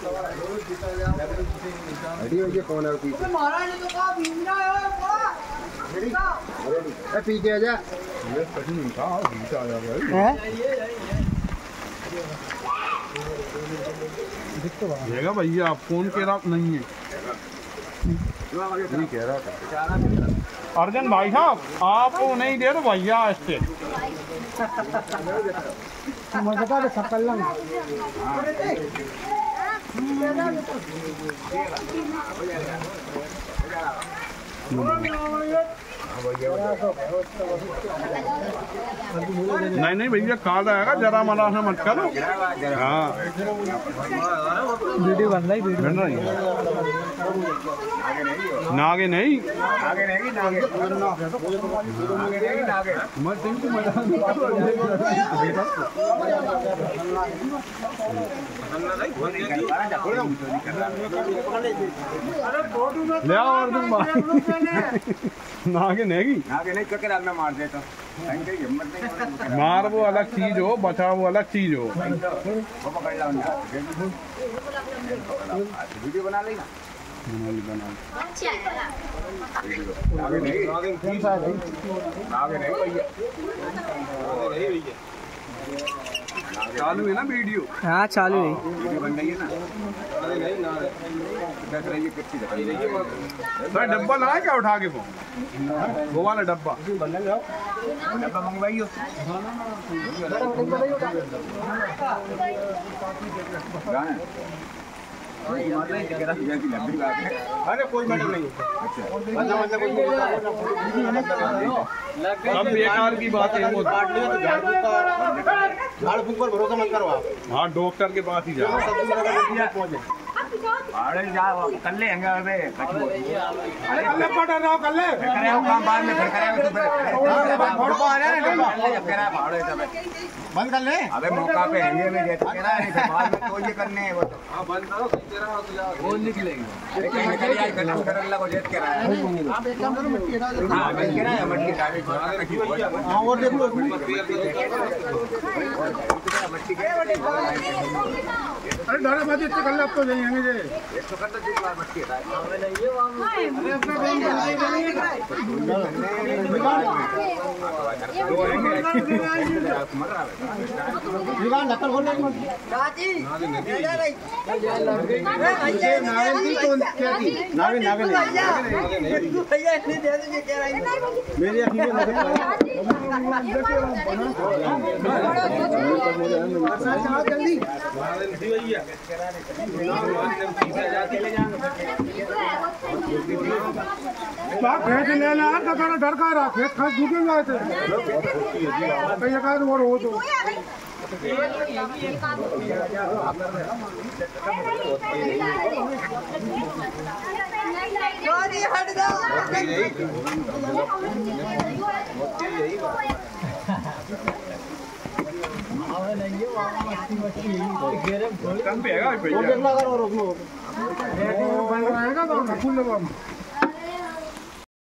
अरे ये कौन है पीछे? महाराज ने तो कहा भीमरा है अरे पीछे आ जा। ये कहीं नहीं था, पीछे आ जा भाई। देगा भैया, फोन के रात नहीं है। नहीं कह रहा था अर्जन भाई साहब, आप नहीं दे तो भैया इससे मजा का सकल नहीं भैया कार्ड आएगा, जरा मना से मत करो। हाँ वीडियो बन रही है नागे नहीं ले आओ अर्जुन भाई। नागे नहीं मार देता मार वो अलग चीज हो, बचा वो अलग चीज हो। वीडियो बना लेना। चालू है ना वीडियो? हाँ चालू है। वीडियो बन रही है ना? सर डब्बा लाए क्या उठा के वो वाला डब्बा डब्बा मंगवाइयो। अरे कोई मैटर नहीं। सब बेकार की बात है वो। झाड़ फूक पर भरोसा मत करो आप। हाँ डॉक्टर के पास ही जाओ। कर ले अरे कल्ले पटा रहा कल्ले करे हो काम बाद में फिर करे हो तो बंद कर ले। अबे मौका पे हैंगे में जेत कह रहा है, बाद में तो ये करने है वो तो। हां बंद करो, तेरा हो जाओ वो निकलेंगे। लेकिन निकल जाए खत्म कर अल्लाह को जेत कह रहा है। आप एक काम करो, मट्टी डाल दो। हां बंद कह रहा है, मट्टी डाल दो। हां और देख लो मट्टी के। अरे डारा बाजी इतने कर ले, अब तो जाएंगे जे 100 कर दो, 2 बार मट्टी हटा। अरे अपना बैंक दीवार नकल खोलने की चाची मेरा भाई ये नागेंद्र कौन क्या थी? नागेंद्र भैया इतनी दे दीजिए कह रहा है मेरी अखियों में जल्दी भैया खेत लेना है तो डर का रहा खेत खास झूठे गए थे भैया का वो हो तो हट जाओ कम पे है